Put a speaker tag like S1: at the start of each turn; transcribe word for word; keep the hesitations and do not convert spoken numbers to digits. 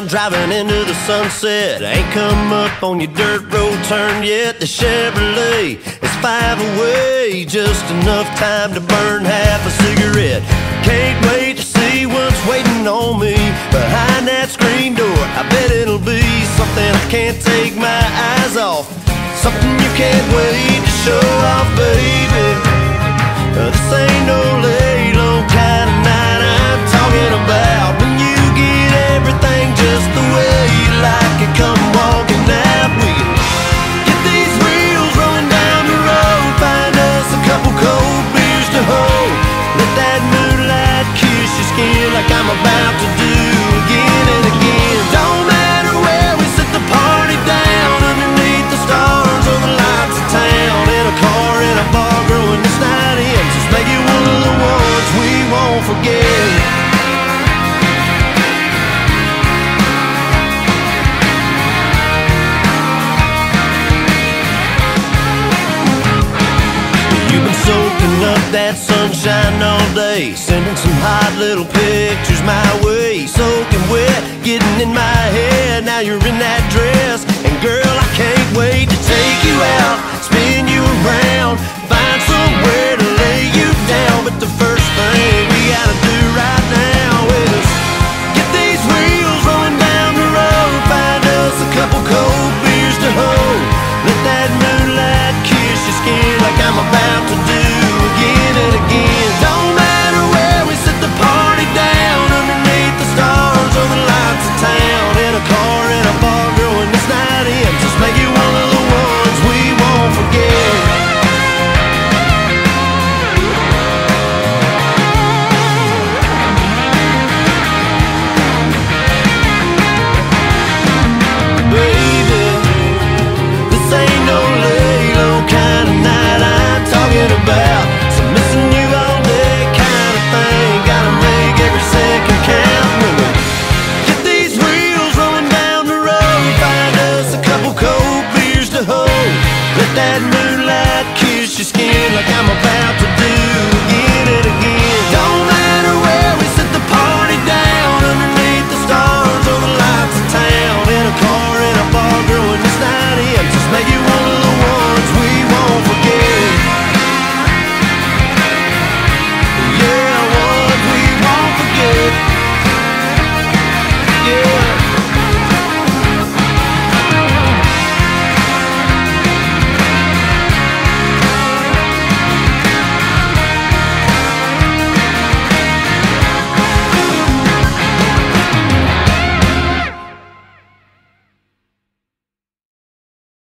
S1: driving into the sunset. Ain't come up on your dirt road turn yet. The Chevrolet is five away, just enough time to burn half a cigarette. Can't wait to see what's waiting on me behind that screen door. I bet it'll be something I can't take my eyes off, something you can't wait to show off, baby. Uh, this ain't no lay low kind of night I'm talking about. When you get everything just the way you like it, come walking out. We get these wheels rolling down the road, find us a couple cold beers to hold. Let that moonlight kiss your skin like I'm about to do again and again. Don't matter where we sit the party down, underneath the stars or the lights of town, in a car, in a bar, growing this night in. Just make it one of the ones we won't forget. You've been soaking up that sunshine all day, sending some hot little pictures my way, soaking wet, getting in my head. Now you're